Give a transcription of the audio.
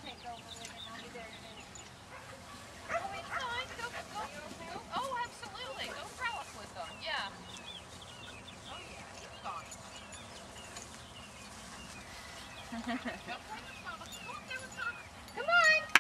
take over with it. I'll be there in a minute. Oh, it's fine. Go. Oh, absolutely. Go frolic with them. Yeah. Oh, yeah. He's fine. Come on.